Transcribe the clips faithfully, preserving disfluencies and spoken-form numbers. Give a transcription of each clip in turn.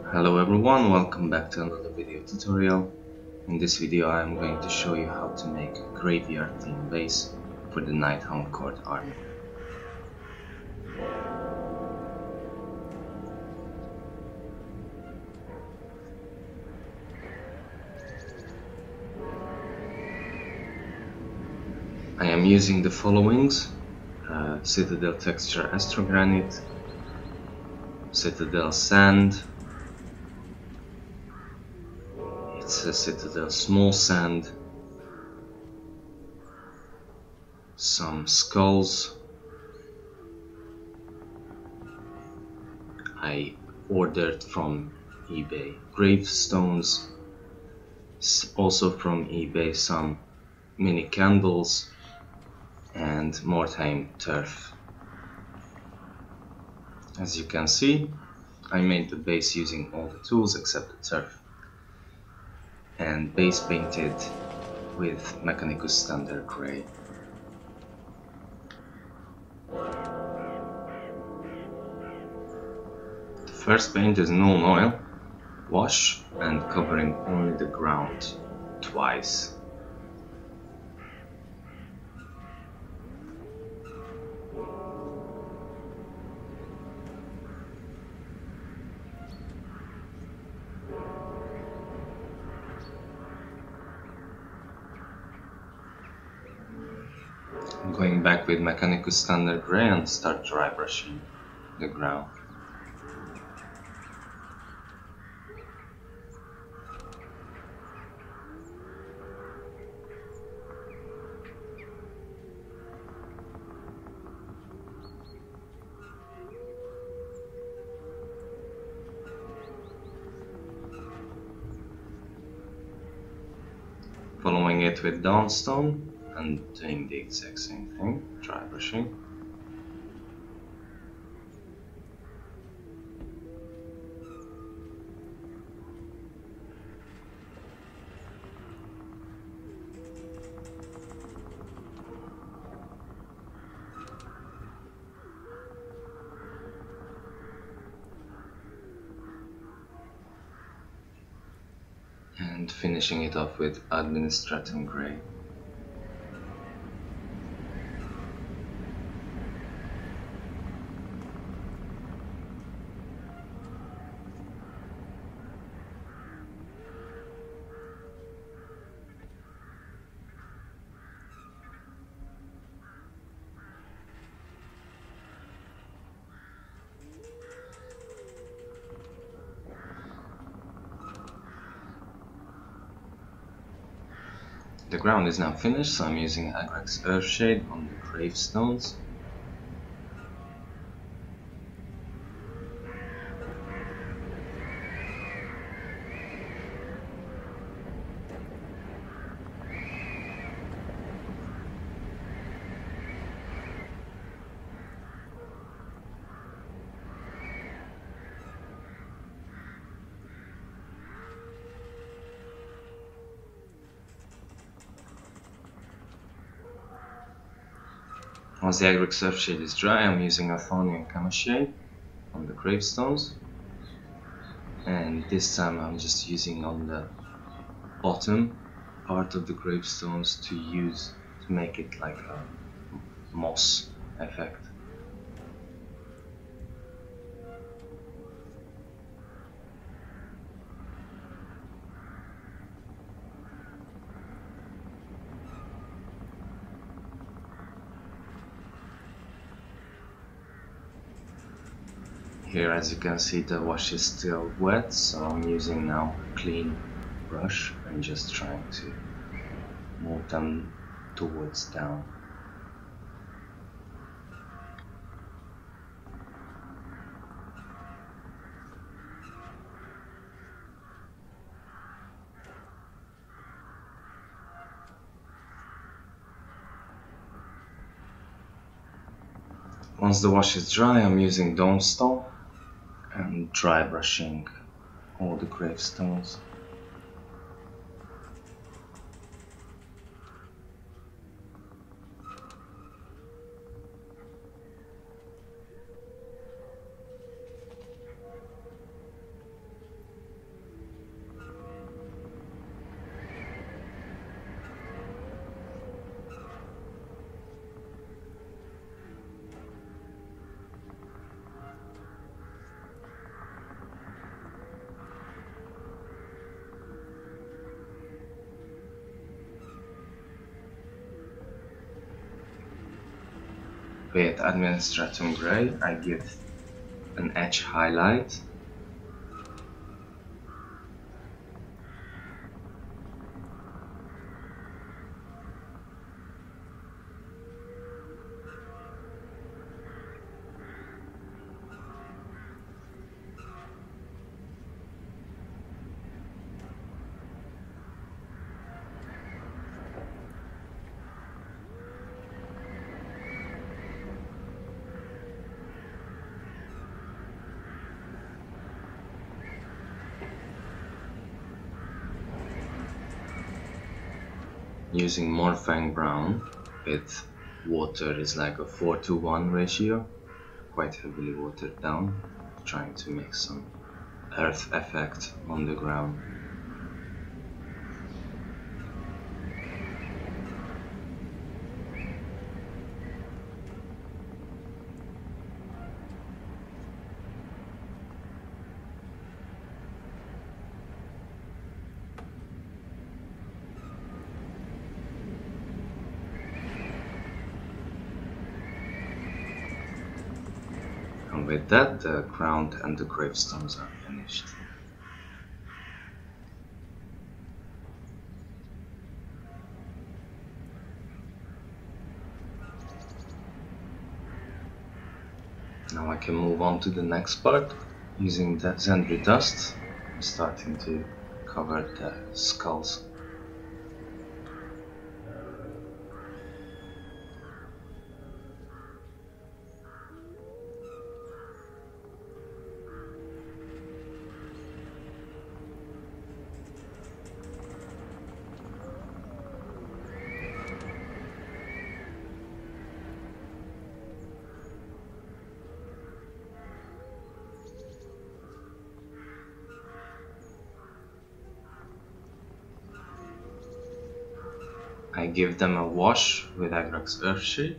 Hello everyone, welcome back to another video tutorial. In this video I am going to show you how to make a graveyard theme base for the Nighthaunt Court army. I am using the followings: uh, Citadel Texture Astrogranite, Citadel Sand, it's a Citadel Small Sand, some skulls. I ordered from eBay gravestones, also from eBay some mini candles and Mortheim turf. As you can see, I made the base using all the tools except the turf, and base painted with Mechanicus Standard Grey. The first paint is null oil, wash, and covering only the ground twice. I'm going back with Mechanicus Standard Grey and start dry brushing the ground. Following it with Dawnstone and doing the exact same thing, dry brushing. And finishing it off with Administratum Grey. The ground is now finished, so I'm using Agrex Earthshade on the gravestones. Once the Agrex Earthshade is dry, I'm using Athonian Camoshade on the gravestones, and this time I'm just using on the bottom part of the gravestones to use to make it like a moss effect. Here, as you can see, the wash is still wet, so I'm using now a clean brush and just trying to move them towards down. Once the wash is dry, I'm using Dawnstone and dry brushing all the gravestones. With Administratum Grey, I give an edge highlight. Using Morphang Brown with water is like a four to one ratio, quite heavily watered down, trying to make some earth effect on the ground. And with that, the ground and the gravestones are finished. Now I can move on to the next part. Using the Zendri dust, I'm starting to cover the skulls. I give them a wash with Agrax Earthshade.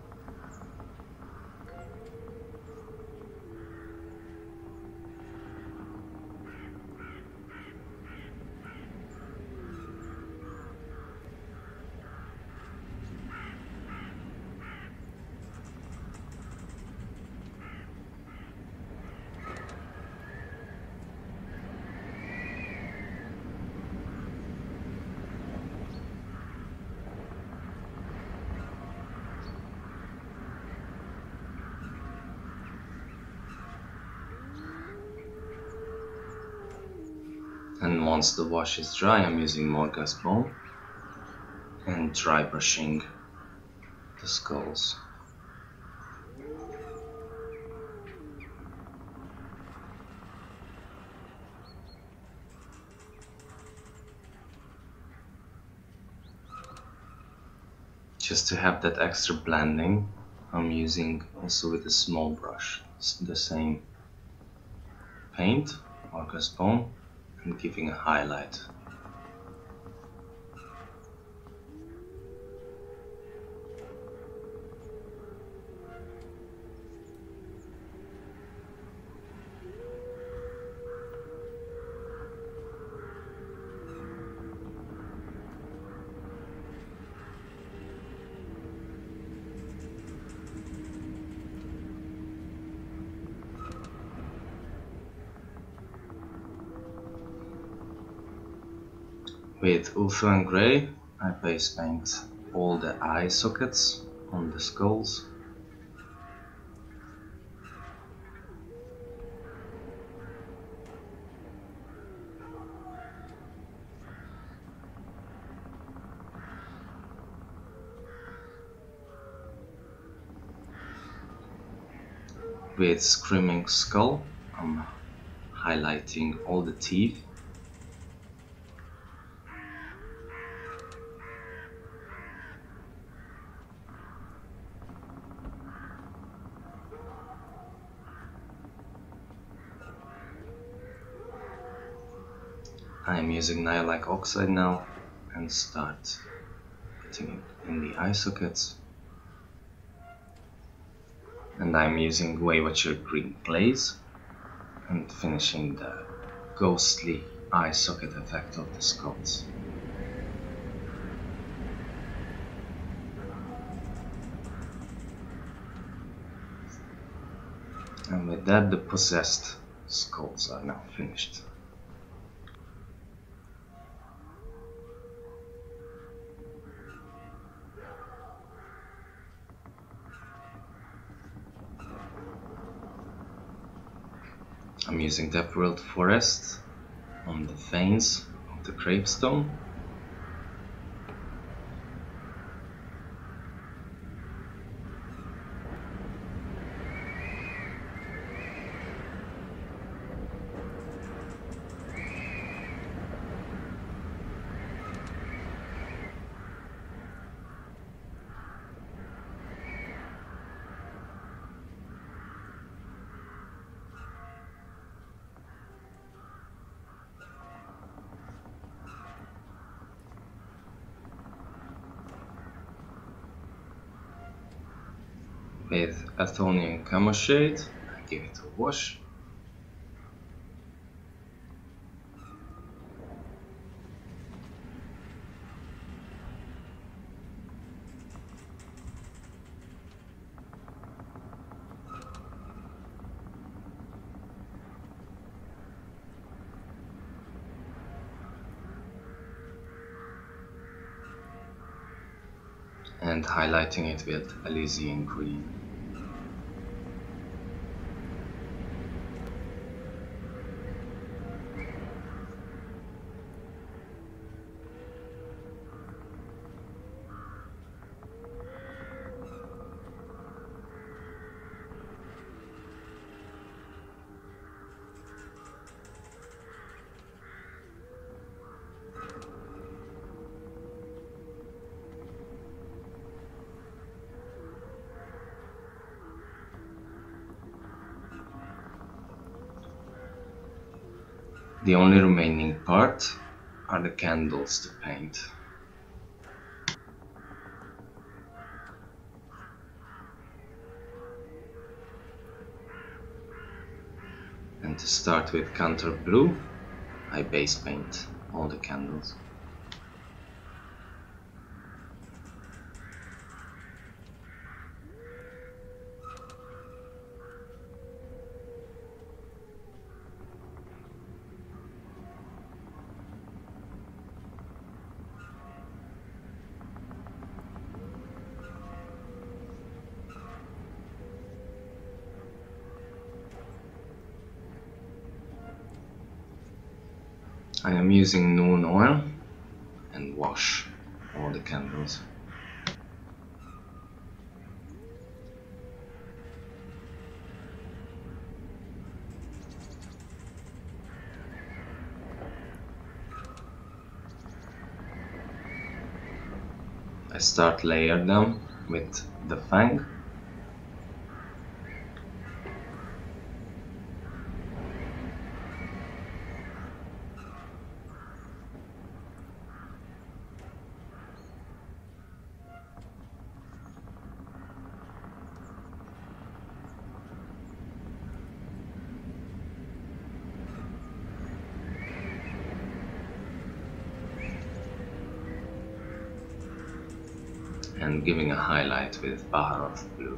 And once the wash is dry, I'm using Morgas Bone and dry brushing the skulls. Just to have that extra blending, I'm using also with a small brush the same paint, Morgas Bone, and giving a highlight. With Ulthuan and Grey, I base paint all the eye sockets on the skulls. With Screaming Skull, I'm highlighting all the teeth. I'm using Nihilite Oxide now and start putting it in the eye sockets. And I'm using Waywatcher Green Glaze and finishing the ghostly eye socket effect of the skulls. And with that, the possessed skulls are now finished. I'm using the Emerald Forest on the veins of the gravestone. With Athonian Camoshade, I give it a wash. And highlighting it with Elysian green. The only remaining part are the candles to paint. And to start with Counter Blue, I base paint all the candles. I am using Noon Oil and wash all the candles. I start layer them with the Fang. And giving a highlight with Baharov blue.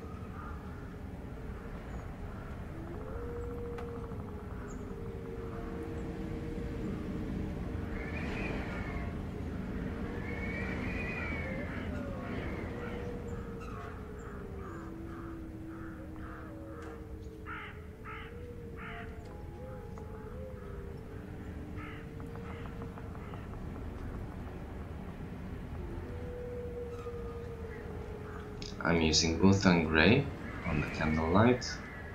I'm using Uthan Grey on the candlelight.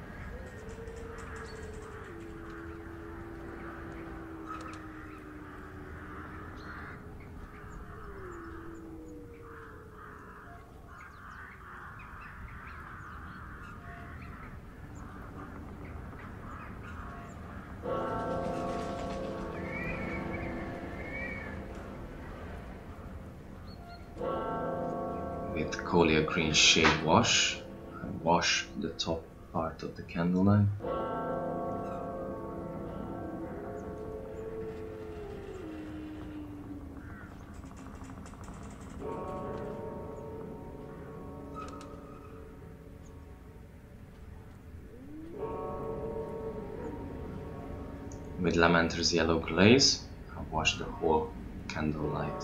With Colia Green Shade Wash, I wash the top part of the candlelight. With Lamenter's yellow glaze, I wash the whole candlelight.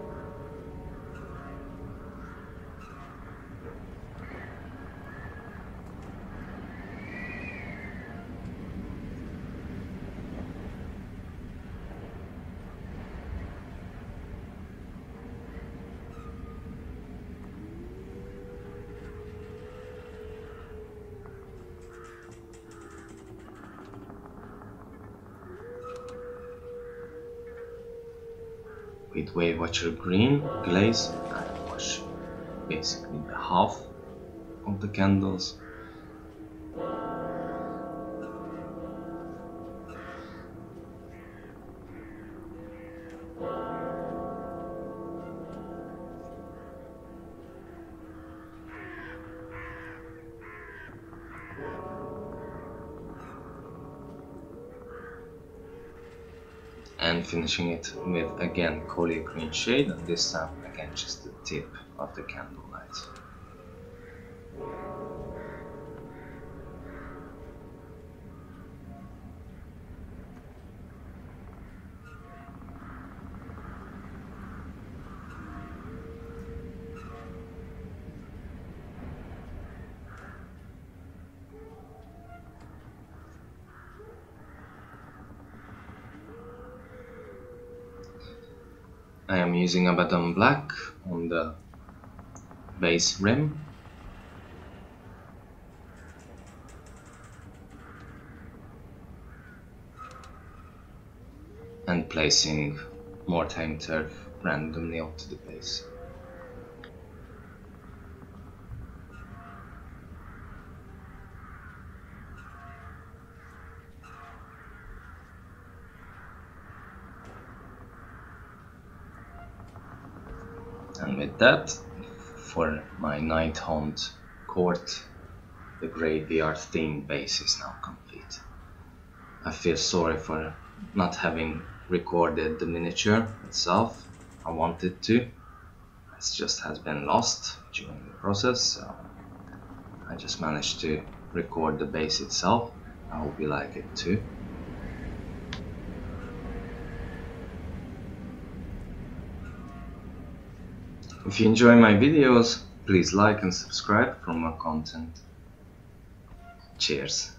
With Wave Watcher green glaze, I wash basically the half of the candles. And finishing it with again collier green shade, and this time again just the tip of the candlelight. I am using Abaddon Black on the base rim. And placing more time turf randomly onto the base. And with that, for my Nighthaunt Court, the Graveyard theme base is now complete. I feel sorry for not having recorded the miniature itself. I wanted to. It just has been lost during the process, so I just managed to record the base itself. I hope you like it too. If you enjoy my videos, please like and subscribe for more content. Cheers!